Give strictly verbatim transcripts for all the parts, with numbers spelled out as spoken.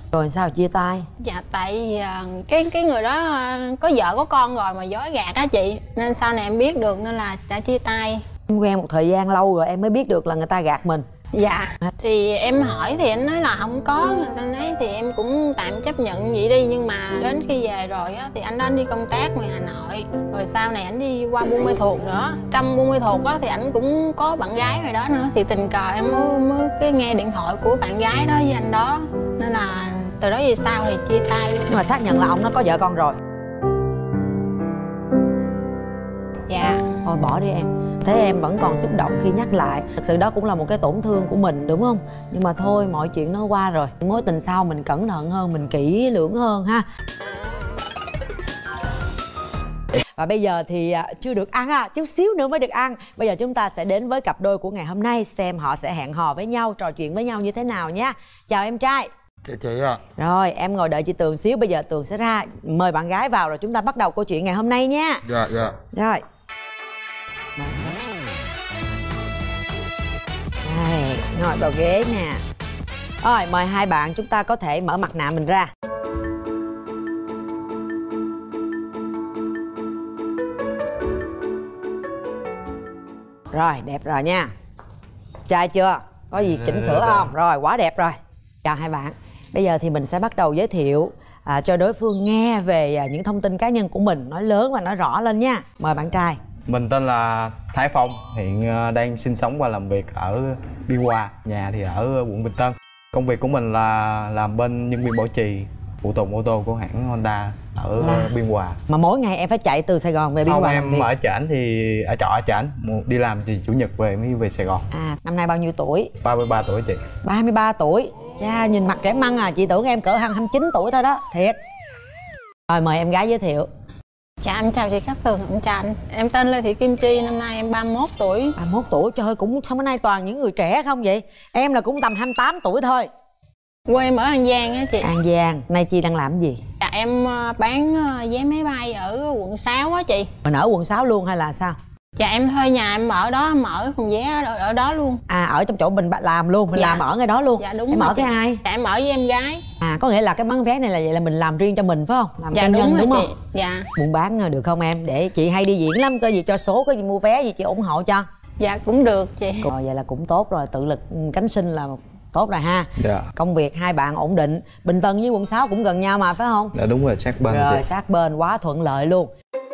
Rồi sao chia tay? Dạ tại vì cái cái người đó có vợ có con rồi mà dối gạt á chị, nên sau này em biết được nên là đã chia tay. Em quen một thời gian lâu rồi em mới biết được là người ta gạt mình. Dạ thì em hỏi thì anh nói là không có, người ta nói thì em cũng tạm chấp nhận vậy đi. Nhưng mà đến khi về rồi á thì anh đó anh đi công tác ngoài Hà Nội, rồi sau này anh đi qua Buôn Mê Thuột nữa. Trong Buôn Mê Thuột á thì anh cũng có bạn gái rồi đó nữa, thì tình cờ em mới, mới cái nghe điện thoại của bạn gái đó với anh đó, nên là từ đó về sau thì chia tay luôn. Nhưng mà xác nhận là ông nó có vợ con rồi. Dạ. Thôi bỏ đi em. Thế em vẫn còn xúc động khi nhắc lại. Thật sự đó cũng là một cái tổn thương của mình đúng không? Nhưng mà thôi mọi chuyện nó qua rồi. Mối tình sau mình cẩn thận hơn, mình kỹ lưỡng hơn ha. Và bây giờ thì chưa được ăn à, chút xíu nữa mới được ăn. Bây giờ chúng ta sẽ đến với cặp đôi của ngày hôm nay, xem họ sẽ hẹn hò với nhau, trò chuyện với nhau như thế nào nha. Chào em trai. Chào chị ạ. Rồi em ngồi đợi chị Tường xíu, bây giờ Tường sẽ ra mời bạn gái vào rồi chúng ta bắt đầu câu chuyện ngày hôm nay nha. Dạ dạ. Rồi. Đây, ngồi vào ghế nè. Rồi mời hai bạn chúng ta có thể mở mặt nạ mình ra. Rồi đẹp rồi nha. Trai chưa? Có gì chỉnh sửa không? Rồi quá đẹp rồi. Chào hai bạn. Bây giờ thì mình sẽ bắt đầu giới thiệu à, cho đối phương nghe về à, những thông tin cá nhân của mình, nói lớn và nói rõ lên nha. Mời bạn trai. Mình tên là Thái Phong, hiện đang sinh sống và làm việc ở Biên Hòa, nhà thì ở quận Bình Tân. Công việc của mình là làm bên nhân viên bảo trì phụ tùng ô tô của hãng Honda ở là... Biên Hòa. Mà mỗi ngày em phải chạy từ Sài Gòn về Biên Không, Hòa? em ở Trển thì ở trọ ở Trển, đi làm thì chủ nhật về mới về Sài Gòn. À, năm nay bao nhiêu tuổi? ba mươi ba tuổi chị. ba mươi ba tuổi. Cha, nhìn mặt trẻ măng à, chị tưởng em cỡ hai mươi chín tuổi thôi đó, thiệt. Rồi mời em gái giới thiệu. Dạ em chào chị Cát Tường, em chào anh. Em tên Lê Thị Kim Chi, năm nay em ba mươi mốt tuổi. ba mươi mốt tuổi, trời ơi, cũng sao bữa nay toàn những người trẻ không vậy? Em là cũng tầm hai mươi tám tuổi thôi. Quê em ở An Giang á chị. An Giang, nay chị đang làm gì? Dạ em bán vé máy bay ở quận sáu á chị. Mình ở quận sáu luôn hay là sao? Dạ em thuê nhà em ở đó, em ở phòng vé ở, ở đó luôn. À, ở trong chỗ mình làm luôn, mình dạ. làm ở ngay đó luôn. Dạ đúng. Em rồi ở chị. với ai? Dạ em ở với em gái. À, có nghĩa là cái bán vé này là vậy là mình làm riêng cho mình phải không? Làm dạ cho đúng nhân rồi đúng chị. Không? Dạ. Buôn bán được không em? Để chị hay đi diễn lắm, có gì cho số, có gì mua vé gì chị ủng hộ cho. Dạ cũng được chị. Rồi vậy là cũng tốt rồi, tự lực cánh sinh là tốt rồi ha. Dạ. Công việc hai bạn ổn định. Bình Tân với quận sáu cũng gần nhau mà phải không? Dạ đúng rồi, sát bên. Rồi chị. sát bên, quá thuận lợi luôn.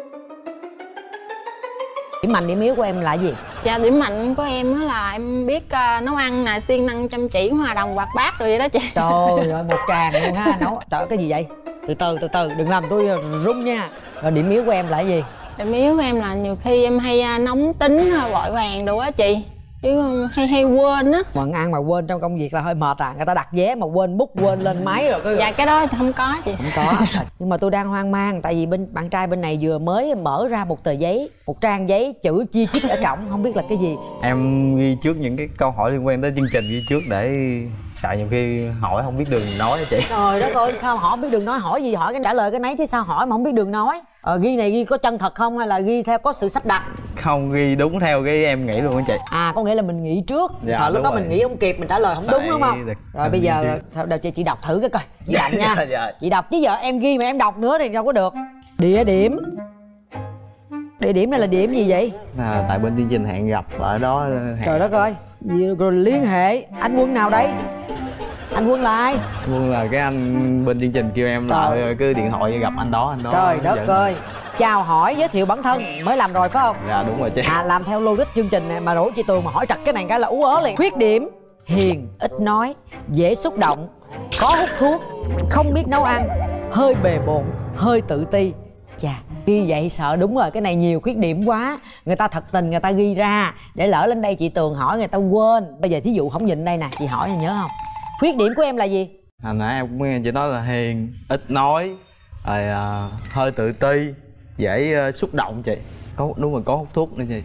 Điểm mạnh điểm yếu của em là gì? Dạ điểm mạnh của em á là em biết uh, nấu ăn nè, siêng năng chăm chỉ, hòa đồng hoạt bát rồi vậy đó chị. Trời ơi một tràng luôn ha. Nấu trời ơi, cái gì vậy? Từ từ từ từ đừng làm tôi run nha. Rồi điểm yếu của em là gì? Điểm yếu của em là nhiều khi em hay uh, nóng tính, uh, vội vàng đồ á chị, chứ hay hay quên á. Mà ăn mà quên trong công việc là hơi mệt à. Người ta đặt vé mà quên bút, quên lên máy rồi cái... Dạ cái đó không có chị. Không có. Nhưng mà tôi đang hoang mang tại vì bên bạn trai bên này vừa mới mở ra một tờ giấy, một trang giấy chữ chi chít ở trọng, không biết là cái gì. Em ghi trước những cái câu hỏi liên quan tới chương trình, ghi trước để sợ nhiều khi hỏi không biết đường nói đó chị. Trời đất ơi, sao hỏi biết đường nói, hỏi gì hỏi cái trả lời cái nấy chứ sao hỏi mà không biết đường nói. Ờ, ghi này ghi có chân thật không hay là ghi theo có sự sắp đặt? Không, ghi đúng theo cái em nghĩ luôn á chị. À, có nghĩa là mình nghĩ trước, dạ, sợ lúc đó rồi. mình nghĩ không kịp, mình trả lời không Tại đúng đúng không? được, Rồi bây giờ sao đâu chị, chị đọc thử cái coi, chị đọc nha. dạ, dạ. Chị đọc chứ giờ em ghi mà em đọc nữa thì đâu có được. Địa điểm. Địa điểm này là địa điểm gì vậy? À, tại bên chương trình hẹn gặp ở đó. Hẹn... Trời đất ơi, rồi liên hệ anh Quân nào đấy? Anh Quân là ai? Quân là cái anh bên chương trình kêu em là cứ điện thoại gặp anh đó, anh đó. Trời đất dẫn. ơi. Chào hỏi giới thiệu bản thân mới làm rồi phải không? Dạ đúng rồi chị. À, làm theo logic chương trình này mà rủ chị Tường mà hỏi trật cái này cái là ú ớ liền. Khuyết điểm: hiền, ít nói, dễ xúc động, có hút thuốc, không biết nấu ăn, hơi bề bộn, hơi tự ti. Chà, ghi vậy sợ đúng rồi, cái này nhiều khuyết điểm quá. Người ta thật tình người ta ghi ra để lỡ lên đây chị Tường hỏi người ta quên. Bây giờ thí dụ không nhìn đây nè, chị hỏi thì nhớ không? Khuyết điểm của em là gì? Hồi nãy em cũng nghe chị nói là hiền, ít nói, rồi uh, hơi tự ti, dễ uh, xúc động chị. Có đúng rồi, có hút thuốc nữa chị.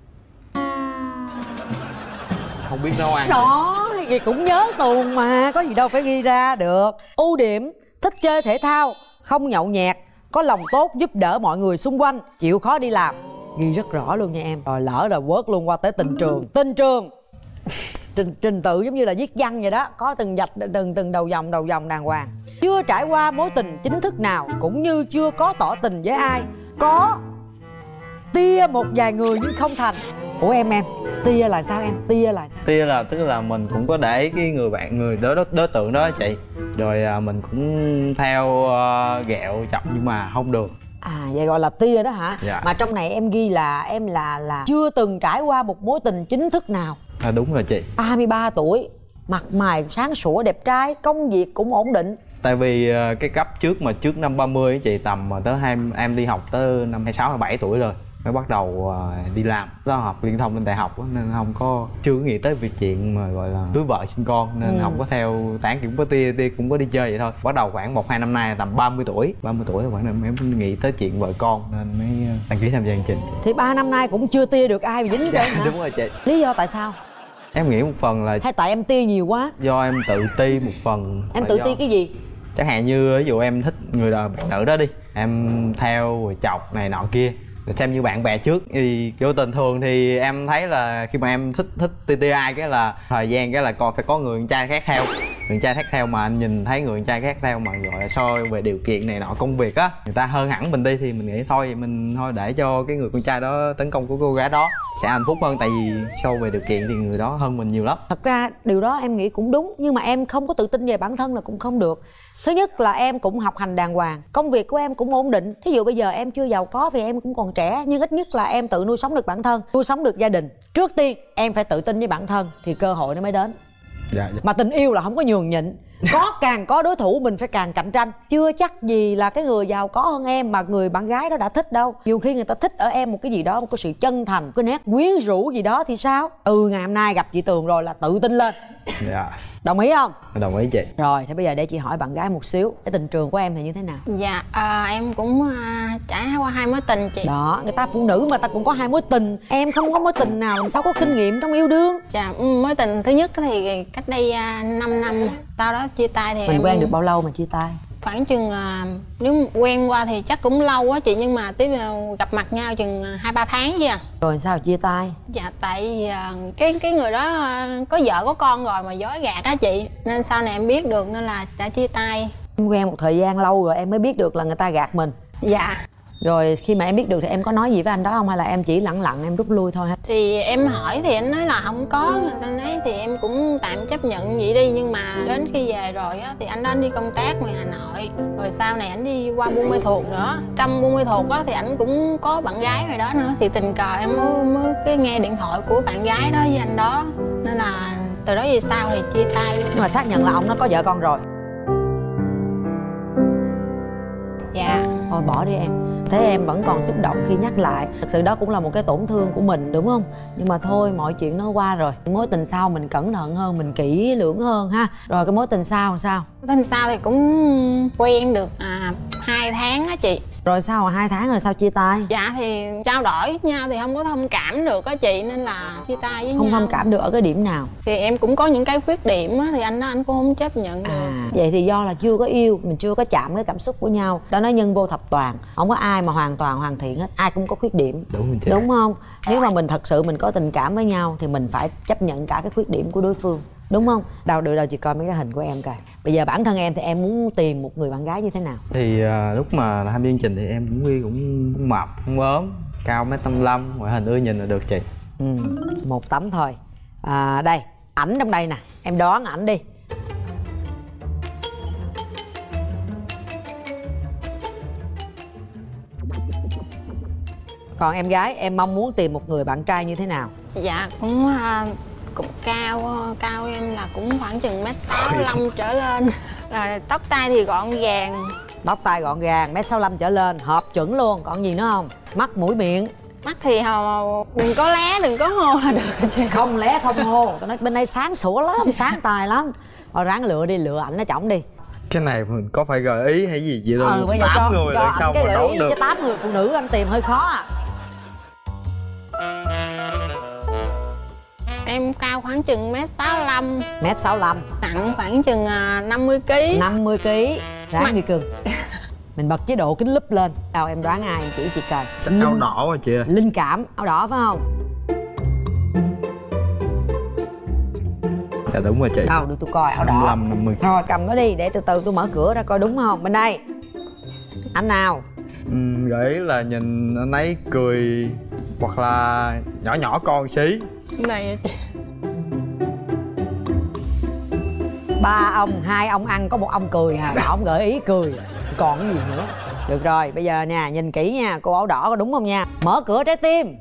Không biết nấu ăn. Đó, gì cũng nhớ tuồng mà, có gì đâu phải ghi ra được. Ưu điểm: thích chơi thể thao, không nhậu nhẹt, có lòng tốt giúp đỡ mọi người xung quanh, chịu khó đi làm. Ghi rất rõ luôn nha em. Rồi lỡ là quớt luôn qua tới tình trường. Tình trường trình, trình tự giống như là viết văn vậy đó, có từng dạch từng từng đầu dòng đầu dòng đàng hoàng. chưa trải qua mối tình chính thức nào, cũng như chưa có tỏ tình với ai. Có tia một vài người nhưng không thành. Ủa em em tia là sao em? Tia là sao? Tia là tức là mình cũng có để ý cái người bạn người đối đối, đối tượng đó chị, rồi à, mình cũng theo uh, ghẹo chọc nhưng mà không được. À vậy gọi là tia đó hả? Dạ. Mà trong này em ghi là em là là chưa từng trải qua một mối tình chính thức nào. À, đúng rồi chị. ba mươi ba tuổi, mặt mày sáng sủa đẹp trai, công việc cũng ổn định. Tại vì uh, cái cấp trước mà trước năm ba mươi chị, tầm mà tới hai em đi học tới năm hai mươi sáu hai mươi bảy tuổi rồi mới bắt đầu uh, đi làm. Đó học liên thông lên đại học đó, nên không có chưa có nghĩ tới việc chuyện mà gọi là cưới vợ sinh con, nên ừ. không có theo tán, cũng có tia tia cũng có đi chơi vậy thôi. Bắt đầu khoảng một hai năm nay tầm ba mươi tuổi ba mươi tuổi khoảng em em nghĩ tới chuyện vợ con nên mới đăng ký tham gia chương trình. Thì ba năm nay cũng chưa tia được ai mà dính cho hả? Đúng rồi chị. Lý do tại sao? Em nghĩ một phần là hay tại em tia nhiều quá? Do em tự ti một phần. Em tự do... ti cái gì? Chẳng hạn như ví dụ em thích người bạn nữ đó đi, em theo rồi chọc này nọ kia, xem như bạn bè trước thì vô tình thường thì em thấy là khi mà em thích thích ti ti ai cái là thời gian cái là coi phải có người con trai khác theo, người trai khác theo, mà anh nhìn thấy người con trai khác theo mà gọi là soi về điều kiện này nọ công việc á, người ta hơn hẳn mình đi thì mình nghĩ thôi mình thôi để cho cái người con trai đó tấn công của cô gái đó sẽ hạnh phúc hơn, tại vì soi về điều kiện thì người đó hơn mình nhiều lắm. Thật ra điều đó em nghĩ cũng đúng, nhưng mà em không có tự tin về bản thân là cũng không được. Thứ nhất là em cũng học hành đàng hoàng, công việc của em cũng ổn định. Thí dụ bây giờ em chưa giàu có vì em cũng còn trẻ, nhưng ít nhất là em tự nuôi sống được bản thân, nuôi sống được gia đình. Trước tiên em phải tự tin với bản thân thì cơ hội nó mới đến. Dạ, dạ. Mà tình yêu là không có nhường nhịn, có càng có đối thủ mình phải càng cạnh tranh. Chưa chắc gì là cái người giàu có hơn em mà người bạn gái đó đã thích đâu. Nhiều khi người ta thích ở em một cái gì đó, một cái sự chân thành, cái nét quyến rũ gì đó thì sao? Ừ, ngày hôm nay gặp chị Tường rồi là tự tin lên. Dạ. Đồng ý không? Đồng ý chị. Rồi, thế bây giờ để chị hỏi bạn gái một xíu, cái tình trường của em thì như thế nào? Dạ, à, em cũng à, trải qua hai mối tình chị. Đó, người ta phụ nữ mà ta cũng có hai mối tình. Em không có mối tình nào làm sao có kinh nghiệm trong yêu đương? Dạ, mối tình thứ nhất thì cách đây à, năm năm, sau đó chia tay thì mình em... quen được bao lâu mà chia tay? Khoảng chừng à, nếu quen qua thì chắc cũng lâu quá chị, nhưng mà tiếp gặp mặt nhau chừng hai ba tháng chứ à. Rồi sao chia tay? Dạ tại vì à, cái cái người đó có vợ có con rồi mà dối gạt á chị, nên sau này em biết được nên là đã chia tay. Em quen một thời gian lâu rồi em mới biết được là người ta gạt mình. Dạ. Rồi khi mà em biết được thì em có nói gì với anh đó không, hay là em chỉ lẳng lặng em rút lui thôi hả? Thì em hỏi thì anh nói là không có, anh ấy thì em cũng tạm chấp nhận vậy đi, nhưng mà đến khi về rồi á thì anh đó anh đi công tác ngoài Hà Nội, rồi sau này anh đi qua Buôn Mê Thuột nữa. Trong Buôn Mê Thuột á thì anh cũng có bạn gái rồi đó nữa, thì tình cờ em mới, mới cái nghe điện thoại của bạn gái đó với anh đó, nên là từ đó về sau thì chia tay luôn. Nhưng mà xác nhận là ông nó có vợ con rồi? Dạ. Thôi bỏ đi em. Thế em vẫn còn xúc động khi nhắc lại. Thật sự đó cũng là một cái tổn thương của mình đúng không? Nhưng mà thôi, mọi chuyện nó qua rồi. Mối tình sau mình cẩn thận hơn, mình kỹ lưỡng hơn ha. Rồi cái mối tình sau sao? Mối tình sau thì cũng quen được à, hai tháng á chị. Rồi sau hai tháng rồi sao chia tay? Dạ thì trao đổi với nhau thì không có thông cảm được á chị, nên là chia tay với không nhau. Không thông cảm được ở cái điểm nào? Thì em cũng có những cái khuyết điểm á, thì anh đó anh cũng không chấp nhận được. À, vậy thì do là chưa có yêu, mình chưa có chạm cái cảm xúc của nhau. Ta nói nhân vô thập toàn, không có ai mà hoàn toàn hoàn thiện hết, ai cũng có khuyết điểm. Đúng chị. Đúng không? Nếu mà mình thật sự mình có tình cảm với nhau thì mình phải chấp nhận cả cái khuyết điểm của đối phương. Đúng không? Đâu được đâu, chị coi mấy cái hình của em coi. Bây giờ bản thân em thì em muốn tìm một người bạn gái như thế nào? Thì uh, lúc mà tham gia chương trình thì em cũng ghi cũng mập, không ốm, cao mét tám mươi lăm, ngoại hình ưa nhìn là được chị. Ừ, một tấm thôi. À, đây, ảnh trong đây nè, em đoán ảnh đi. Còn em gái, em mong muốn tìm một người bạn trai như thế nào? Dạ cũng uh, cũng cao, cao em là cũng khoảng chừng mét sáu mươi lăm trở lên. Rồi tóc tai thì gọn gàng. Tóc tai gọn gàng, mét sáu mươi lăm trở lên, hợp chuẩn luôn. Còn gì nữa không? Mắt, mũi, miệng. Mắt thì đừng có lé, đừng có hô là được chị. Không lé, không hô. Tôi nói bên đây sáng sủa lắm, sáng tài lắm. Thôi ráng lựa đi, lựa ảnh nó chỏng đi. Cái này mình có phải gợi ý hay gì vậy đâu? Ừ, bây giờ cho, người cho lần anh sau cái mà gợi ý được. cho tám người phụ nữ anh tìm hơi khó à. Em cao khoảng chừng mét sáu mươi lăm. Mét sáu mươi lăm. Nặng khoảng chừng năm mươi ki. năm mươi ki. Ráng Mặt... đi cưng. Mình bật chế độ kính lúp lên. Đâu em đoán ai, em chỉ chị coi. Chắc áo đỏ rồi chị. Linh Cảm, áo đỏ phải không? Dạ đúng rồi chị. Đâu được tôi coi áo đỏ. năm mươi lăm, năm mươi. Rồi cầm nó đi để từ từ tôi mở cửa ra coi đúng không. Bên đây. Anh nào? Ừ, gợi ý là nhìn anh ấy cười hoặc là nhỏ nhỏ con xí. Cái này Ba ông, hai ông ăn có một ông cười hả? Mà ông gợi ý cười. Còn cái gì nữa? Được rồi, bây giờ nè, nhìn kỹ nha, cô áo đỏ có đúng không nha. Mở cửa trái tim.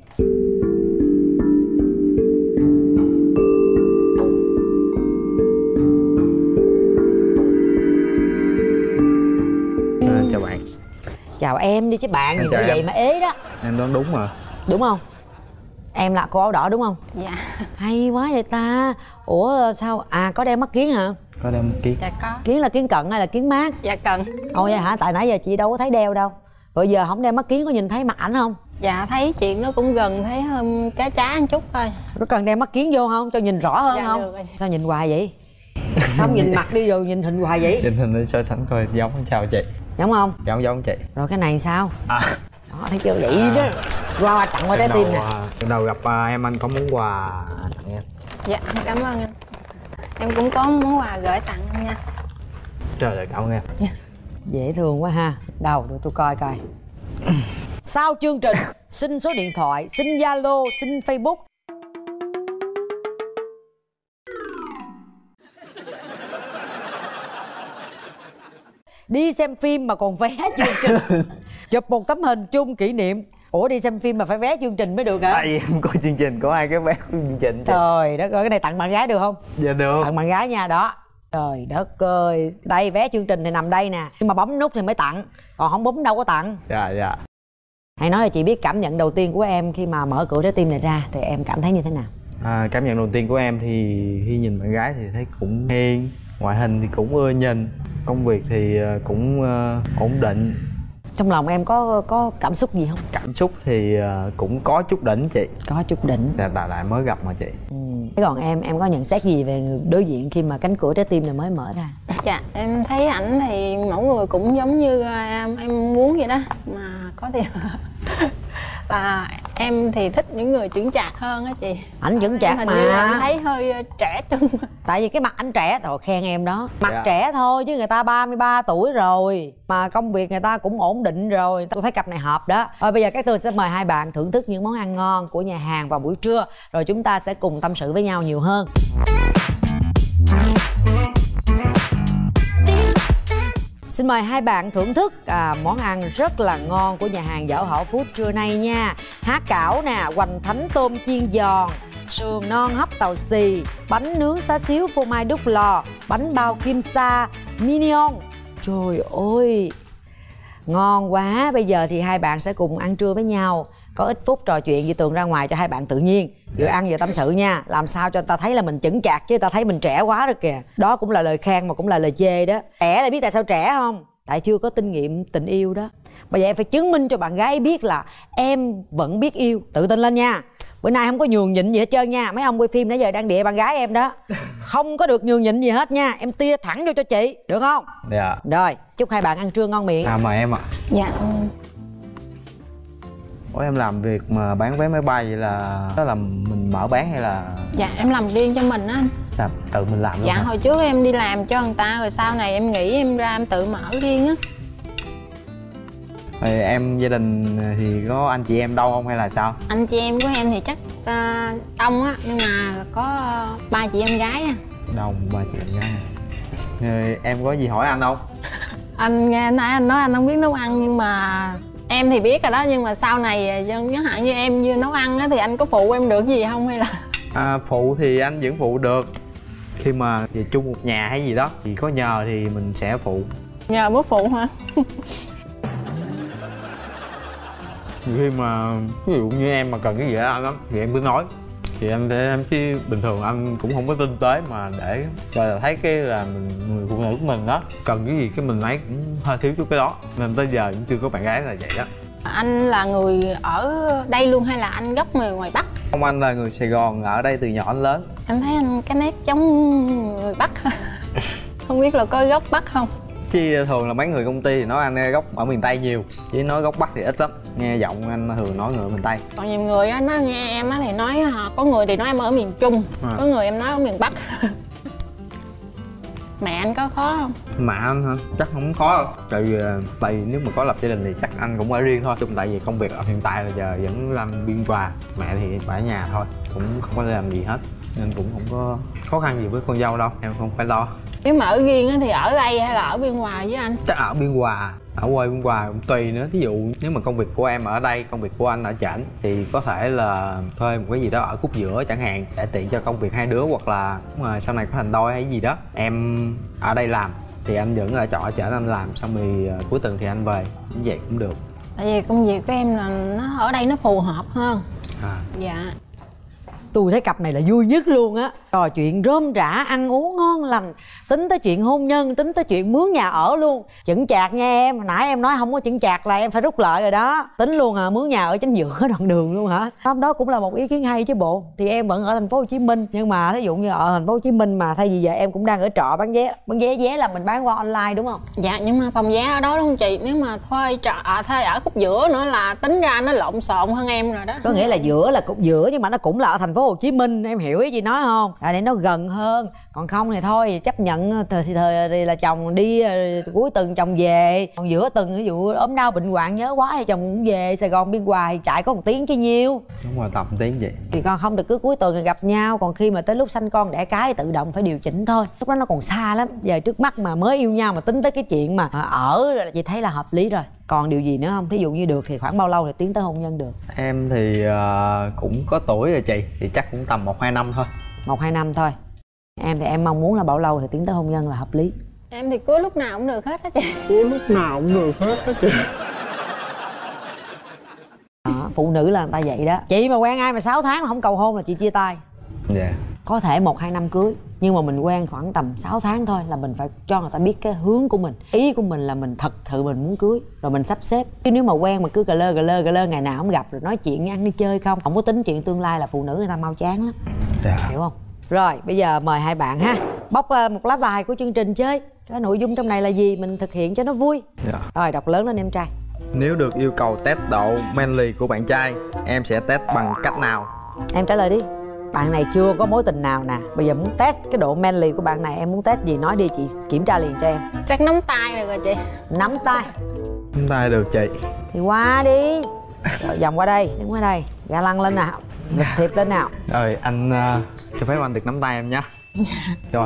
À, chào bạn. Chào em đi chứ bạn gì nữa em. vậy mà ế đó. Em đoán đúng mà. Đúng không? Em là cô áo đỏ đúng không? dạ. Hay quá vậy ta. Ủa sao? À có đeo mắt kiến hả? Có đeo một kiến. Dạ có. Kiến là kiến cận hay là kiến mát? Dạ cần. Ồ vậy hả? Tại nãy giờ chị đâu có thấy đeo đâu. Rồi giờ không đeo mắt kiến có nhìn thấy mặt ảnh không? Dạ thấy chuyện nó cũng gần, thấy um, cá trá một chút thôi. Có cần đeo mắt kiến vô không? Cho nhìn rõ hơn Dạ, không? được rồi. Sao nhìn hoài vậy? Sao không nhìn mặt đi rồi nhìn hình hoài vậy? Nhìn hình để so sánh coi giống hay sao chị. Giống không? Giống giống chị. Rồi cái này sao? À. Đó thấy chưa vậy đó. Qua qua tặng qua trái tim nè. Lần đầu gặp à, em anh có món quà tặng em. Dạ cảm ơn anh. Em cũng có món quà gửi tặng anh nha. Trời ơi cảm ơn em. Dễ thương quá ha. Đâu để tôi coi coi. Sau chương trình xin số điện thoại, xin Zalo, xin Facebook. Đi xem phim mà còn vé chương trình. Chụp một tấm hình chung kỷ niệm. Ủa đi xem phim mà phải vé chương trình mới được hả? Tại em coi chương trình có hai cái vé của chương trình. Trời đất ơi, cái này tặng bạn gái được không? Dạ được. Tặng bạn gái nha, đó. Trời đất ơi, đây vé chương trình thì nằm đây nè. Nhưng mà bấm nút thì mới tặng, còn không bấm đâu có tặng. Dạ dạ. Hãy nói cho chị biết cảm nhận đầu tiên của em khi mà mở cửa trái tim này ra thì em cảm thấy như thế nào? À, cảm nhận đầu tiên của em thì khi nhìn bạn gái thì thấy cũng hiền, ngoại hình thì cũng ưa nhìn, công việc thì cũng uh, ổn định. Trong lòng em có có cảm xúc gì không? Cảm xúc thì uh, cũng có chút đỉnh chị. Có chút đỉnh. Tại tại lại mới gặp mà chị. Ừ. Thế còn em em có nhận xét gì về người đối diện khi mà cánh cửa trái tim này mới mở ra? Dạ em thấy ảnh thì mẫu người cũng giống như em, em muốn vậy đó. Mà có điều là em thì thích những người chững chạc hơn á chị. Ảnh chững chạc hình mà. như là em thấy hơi trẻ trung. Tại vì cái mặt anh trẻ, thôi khen em đó. Mặt Dạ. trẻ thôi chứ người ta ba mươi ba tuổi rồi. Mà công việc người ta cũng ổn định rồi. Tôi thấy cặp này hợp đó. Rồi bây giờ các tôi sẽ mời hai bạn thưởng thức những món ăn ngon của nhà hàng vào buổi trưa. Rồi chúng ta sẽ cùng tâm sự với nhau nhiều hơn. Xin mời hai bạn thưởng thức à, món ăn rất là ngon của nhà hàng Dở Hở Food trưa nay nha. Há cảo nè, hoành thánh tôm chiên giòn, sườn non hấp tàu xì, bánh nướng xá xíu phô mai đúc lò, bánh bao kim sa, mignon. Trời ơi, ngon quá. Bây giờ thì hai bạn sẽ cùng ăn trưa với nhau. Có ít phút trò chuyện Di Tường ra ngoài cho hai bạn tự nhiên. Vừa ăn vừa tâm sự nha. Làm sao cho người ta thấy là mình chững chạc chứ người ta thấy mình trẻ quá rồi kìa. Đó cũng là lời khen mà cũng là lời chê đó. Trẻ là biết tại sao trẻ không? Tại chưa có kinh nghiệm tình yêu đó. Bây giờ em phải chứng minh cho bạn gái biết là em vẫn biết yêu. Tự tin lên nha. Bữa nay không có nhường nhịn gì hết trơn nha. Mấy ông quay phim nãy giờ đang địa bạn gái em đó. Không có được nhường nhịn gì hết nha. Em tia thẳng vô cho chị, được không? Dạ. Rồi, chúc hai bạn ăn trưa ngon miệng. À mời em ạ. Dạ. Ủa em làm việc mà bán vé máy bay vậy là đó là mình mở bán hay là Dạ em làm riêng cho mình á anh. làm tự mình làm luôn Dạ hả? hồi trước em đi làm cho người ta rồi sau này em nghĩ em ra em tự mở riêng á. Rồi em gia đình thì có anh chị em đâu không hay là sao? Anh chị em của em thì chắc uh, đông á, nhưng mà có uh, ba chị em gái á. Đông ba chị em gái. Rồi em có gì hỏi anh không? Anh nghe nãy anh nói anh không biết nấu ăn nhưng mà em thì biết rồi đó, nhưng mà sau này chẳng hạn như em như nấu ăn á thì anh có phụ em được gì không hay là? À, phụ thì anh vẫn phụ được. Khi mà về chung một nhà hay gì đó thì có nhờ thì mình sẽ phụ. Nhờ bố phụ hả? Nhiều khi mà ví dụ như em mà cần cái gì ở anh lắm thì em cứ nói thì anh để em, chứ bình thường anh cũng không có tinh tế mà để rồi là thấy cái là mình người phụ nữ của mình đó cần cái gì cái mình lấy cũng hơi thiếu chút cái đó, nên tới giờ cũng chưa có bạn gái là vậy đó. Anh là người ở đây luôn hay là anh gốc người ngoài Bắc? Không, anh là người Sài Gòn, ở đây từ nhỏ đến lớn. Em thấy anh cái nét giống người Bắc. Không biết là có gốc Bắc không? Chứ thường là mấy người công ty thì nói anh gốc ở miền Tây nhiều, chứ nói gốc Bắc thì ít lắm. Nghe giọng anh thường nói người miền Tây. Còn nhiều người á, nó nghe em á thì nói có người thì nói em ở miền Trung, à. có người em nói ở miền Bắc. Mẹ anh có khó không? Mà anh hả? Chắc không khó đâu. Tại vì tại vì nếu mà có lập gia đình thì chắc anh cũng ở riêng thôi. Chung tại vì công việc hiện tại là giờ vẫn làm biên hòa. Mẹ thì phải ở nhà thôi, cũng không có làm gì hết. Nên cũng không có khó khăn gì với con dâu đâu, em không phải lo. Nếu mà ở riêng thì ở đây hay là ở biên hòa với anh? Chắc ở biên hòa, ở quê biên hòa cũng tùy nữa. Ví dụ nếu mà công việc của em ở đây, công việc của anh ở trển thì có thể là thuê một cái gì đó ở khúc giữa chẳng hạn, để tiện cho công việc hai đứa, hoặc là mà sau này có thành đôi hay gì đó em ở đây làm thì anh vẫn ở trọ ở trển anh làm, xong rồi cuối tuần thì anh về, cũng vậy cũng được. Tại vì công việc của em là nó ở đây nó phù hợp hơn. À. Dạ. Tôi thấy cặp này là vui nhất luôn á. Trò chuyện rôm rả, ăn uống ngon lành, tính tới chuyện hôn nhân, tính tới chuyện mướn nhà ở luôn. Chững chạc nha em, hồi nãy em nói không có chững chạc là em phải rút lợi rồi đó. Tính luôn à, mướn nhà ở chính giữa đoạn đường luôn hả? Hôm đó cũng là một ý kiến hay chứ bộ. Thì em vẫn ở thành phố Hồ Chí Minh, nhưng mà thí dụ như ở thành phố Hồ Chí Minh mà thay vì giờ em cũng đang ở trọ bán vé, bán vé vé là mình bán qua online đúng không? Dạ, nhưng mà phòng vé ở đó đúng không chị? Nếu mà thuê trọ à, thuê ở khúc giữa nữa là tính ra nó lộn xộn hơn em rồi đó. Có nghĩa là giữa là cũng giữa nhưng mà nó cũng là ở thành phố Hồ Chí Minh, em hiểu ý gì nói không? À, để nó gần hơn. Còn không thì thôi chấp nhận thời thời là chồng đi cuối tuần chồng về, còn giữa tuần ví dụ ốm đau bệnh hoạn nhớ quá thì chồng cũng về Sài Gòn biên hòa thì chạy có một tiếng chứ nhiêu. Đúng rồi, tầm tiếng vậy. Thì con không được cứ cuối tuần thì gặp nhau, còn khi mà tới lúc sanh con đẻ cái thì tự động phải điều chỉnh thôi. Lúc đó nó còn xa lắm. Giờ trước mắt mà mới yêu nhau mà tính tới cái chuyện mà ở là chị thấy là hợp lý rồi. Còn điều gì nữa không? Thí dụ như được thì khoảng bao lâu thì tiến tới hôn nhân được? Em thì uh, cũng có tuổi rồi chị, thì chắc cũng tầm một hai năm thôi. Một hai năm thôi. Em thì em mong muốn là bao lâu thì tiến tới hôn nhân là hợp lý? Em thì cưới lúc nào cũng được hết á chị. Cưới lúc nào cũng được hết á chị. Đó, phụ nữ là người ta vậy đó. Chị mà quen ai mà sáu tháng mà không cầu hôn là chị chia tay. Dạ. Yeah. Có thể một hai năm cưới, nhưng mà mình quen khoảng tầm sáu tháng thôi là mình phải cho người ta biết cái hướng của mình. Ý của mình là mình thật sự mình muốn cưới, rồi mình sắp xếp. Chứ nếu mà quen mà cứ cà lơ cà lơ cà lơ ngày nào không gặp rồi nói chuyện ăn đi chơi không, không có tính chuyện tương lai là phụ nữ người ta mau chán lắm. Yeah. Hiểu không? Rồi bây giờ mời hai bạn ha, bóc một lá bài của chương trình chơi. Cái nội dung trong này là gì mình thực hiện cho nó vui. Yeah. Rồi đọc lớn lên em trai. Nếu được yêu cầu test độ manly của bạn trai, em sẽ test bằng cách nào? Em trả lời đi. Bạn này chưa có mối tình nào nè, bây giờ muốn test cái độ manly của bạn này, em muốn test gì nói đi chị kiểm tra liền cho em. Chắc nắm tay được rồi chị. Nắm tay. Nắm tay được chị. Thì qua đi. Rồi vòng qua đây, đứng qua đây, ga lăn lên nào, gật thiệp lên nào. Rồi anh uh, cho phép anh được nắm tay em nhé. Rồi.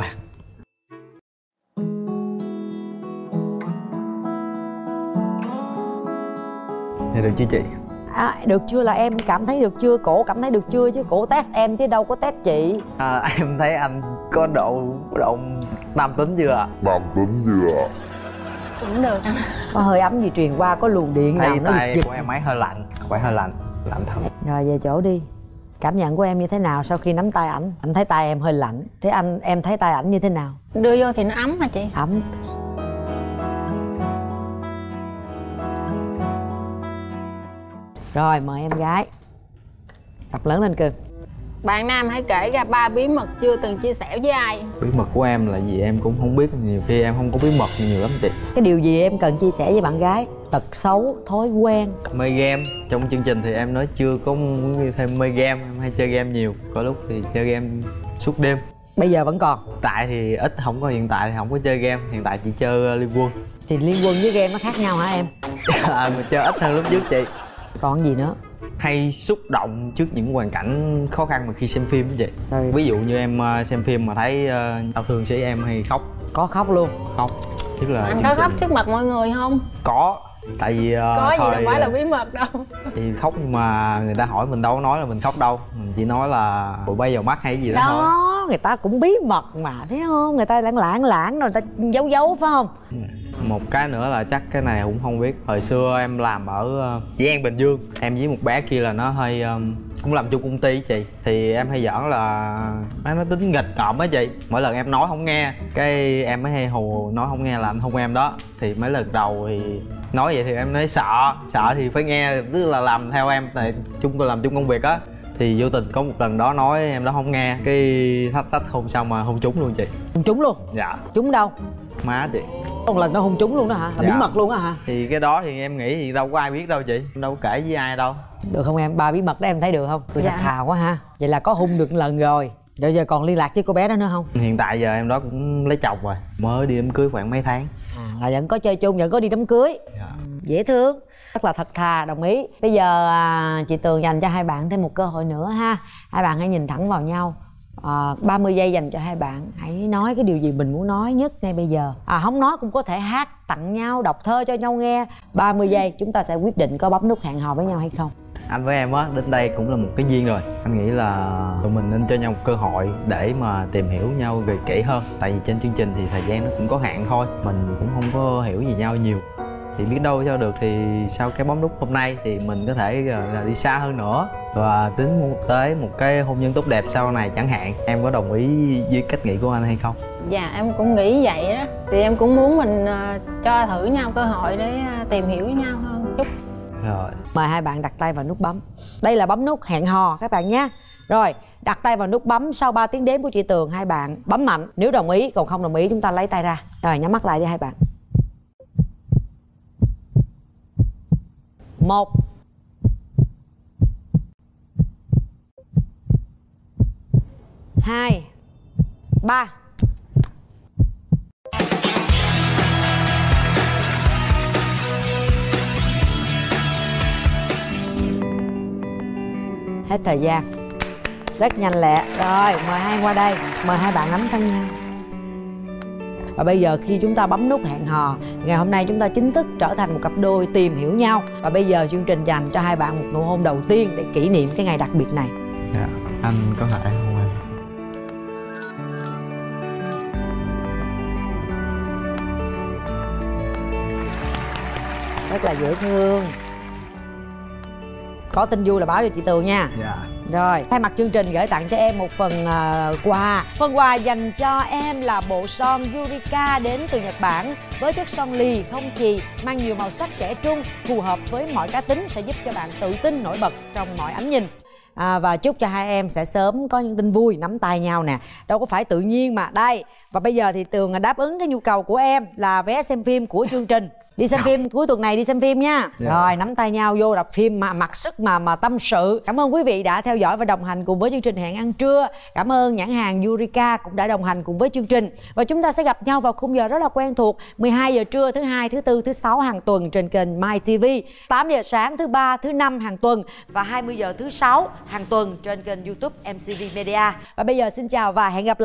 Thì được chứ chị? À, được chưa là em cảm thấy được chưa, cổ cảm thấy được chưa, chứ cổ test em chứ đâu có test chị. À, em thấy anh có độ độ nam tính chưa ạ? Nam tính chưa ạ? Cũng được anh. Có hơi ấm gì truyền qua, có luồng điện nào thấy nó tay giật của em ấy hơi lạnh, phải hơi lạnh, lạnh thật. Rồi về chỗ đi. Cảm nhận của em như thế nào sau khi nắm tay ảnh? Anh thấy tay em hơi lạnh. Thế anh em thấy tay ảnh như thế nào? Đưa vô thì nó ấm hả chị? Ấm. Rồi mời em gái. Đọc lớn lên Cưng. Bạn nam hãy kể ra ba bí mật chưa từng chia sẻ với ai. Bí mật của em là gì em cũng không biết, nhiều khi em không có bí mật nhiều lắm chị. Cái điều gì em cần chia sẻ với bạn gái? Tật xấu, thói quen. Mê game. Trong chương trình thì em nói chưa có muốn thêm mê game, em hay chơi game nhiều. Có lúc thì chơi game suốt đêm. Bây giờ vẫn còn? Tại thì ít, không có, hiện tại thì không có chơi game. Hiện tại chỉ chơi uh, Liên Quân. Thì Liên Quân với game nó khác nhau hả em? À, mà chơi ít hơn lúc trước chị. Còn gì nữa? Hay xúc động trước những hoàn cảnh khó khăn mà khi xem phim đó chị. Rồi. Ví dụ như em uh, xem phim mà thấy uh, đau thương sĩ em hay khóc. Có khóc luôn? Khóc. Tức là anh có khóc trước mặt mọi người không? Có. Tại vì uh, có gì thôi, đâu phải là bí mật đâu. Thì khóc nhưng mà người ta hỏi mình đâu có nói là mình khóc đâu, mình chỉ nói là bụi bay vào mắt hay gì đó, đó thôi. Người ta cũng bí mật mà, thấy không? Người ta lãng lãng lãng rồi người ta giấu giấu phải không? Một cái nữa là chắc cái này cũng không biết. Hồi xưa em làm ở Dĩ An Bình Dương, em với một bé kia là nó hơi um, cũng làm chung công ty với chị. Thì em hay giỡn là nó tính nghịch ngợm á chị. Mỗi lần em nói không nghe, cái em mới hay hù nói không nghe là anh hôn em đó. Thì mấy lần đầu thì nói vậy thì em nói sợ, sợ thì phải nghe, tức là làm theo em, tại chung tôi làm chung công việc á. Thì vô tình có một lần đó nói em đó không nghe, cái thách thách hôn xong mà hôn trúng luôn chị. Hôn trúng luôn? Dạ. Trúng đâu? Má chị. Một lần nó hôn trúng luôn đó hả? Là dạ. Bí mật luôn á hả? Thì cái đó thì em nghĩ thì đâu có ai biết đâu chị, đâu có kể với ai đâu. Được không em? Ba bí mật đó em thấy được không? Tôi dạ. thật thà quá ha. Vậy là có hung được lần rồi. Rồi giờ còn liên lạc với cô bé đó nữa không? Hiện tại giờ em đó cũng lấy chồng rồi, mới đi đám cưới khoảng mấy tháng. À, là vẫn có chơi chung, vẫn có đi đám cưới. Dạ. Dễ thương, rất là thật thà, đồng ý. Bây giờ à, chị Tường dành cho hai bạn thêm một cơ hội nữa ha. Hai bạn hãy nhìn thẳng vào nhau. à, ba mươi giây dành cho hai bạn. Hãy nói cái điều gì mình muốn nói nhất ngay bây giờ. À, không nói cũng có thể hát tặng nhau, đọc thơ cho nhau nghe. Ba mươi giây chúng ta sẽ quyết định có bấm nút hẹn hò với nhau hay không. Anh với em á, đến đây cũng là một cái duyên rồi. Anh nghĩ là tụi mình nên cho nhau một cơ hội để mà tìm hiểu nhau về kỹ hơn. Tại vì trên chương trình thì thời gian nó cũng có hạn thôi, mình cũng không có hiểu gì nhau nhiều. Thì biết đâu cho được thì sau cái bấm nút hôm nay thì mình có thể là đi xa hơn nữa và tính tới một cái hôn nhân tốt đẹp sau này chẳng hạn. Em có đồng ý với cách nghĩ của anh hay không? Dạ em cũng nghĩ vậy đó. Thì em cũng muốn mình uh, cho thử nhau cơ hội để uh, tìm hiểu với nhau hơn chút. Rồi. Mời hai bạn đặt tay vào nút bấm. Đây là bấm nút hẹn hò các bạn nhé. Rồi, đặt tay vào nút bấm. Sau ba tiếng đếm của chị Tường, hai bạn bấm mạnh. Nếu đồng ý, còn không đồng ý chúng ta lấy tay ra. Rồi, nhắm mắt lại đi hai bạn. Một. Hai. Ba. Hết thời gian. Rất nhanh lẹ. Rồi, mời hai qua đây. Mời hai bạn nắm tay nhau. Và bây giờ khi chúng ta bấm nút hẹn hò, ngày hôm nay chúng ta chính thức trở thành một cặp đôi tìm hiểu nhau. Và bây giờ chương trình dành cho hai bạn một nụ hôn đầu tiên để kỷ niệm cái ngày đặc biệt này. Dạ, anh có thể hôn em. Rất là dễ thương. Có tin vui là báo cho chị Tường nha. Dạ. Rồi, thay mặt chương trình gửi tặng cho em một phần uh, quà. Phần quà dành cho em là bộ son Yurika đến từ Nhật Bản với chất son lì, không chì, mang nhiều màu sắc trẻ trung, phù hợp với mọi cá tính, sẽ giúp cho bạn tự tin nổi bật trong mọi ánh nhìn. À, và chúc cho hai em sẽ sớm có những tin vui, nắm tay nhau nè. Đâu có phải tự nhiên mà. Đây, và bây giờ thì Tường đáp ứng cái nhu cầu của em là vé xem phim của chương trình. Đi xem phim cuối tuần này, đi xem phim nha. Dạ. Rồi, nắm tay nhau vô rạp phim mà mặc sức mà mà tâm sự. Cảm ơn quý vị đã theo dõi và đồng hành cùng với chương trình Hẹn Ăn Trưa. Cảm ơn nhãn hàng Yurika cũng đã đồng hành cùng với chương trình. Và chúng ta sẽ gặp nhau vào khung giờ rất là quen thuộc, mười hai giờ trưa thứ hai, thứ tư, thứ sáu hàng tuần trên kênh MyTV, tám giờ sáng thứ ba, thứ năm hàng tuần và hai mươi giờ thứ sáu hàng tuần trên kênh YouTube em xê vê Media. Và bây giờ xin chào và hẹn gặp lại.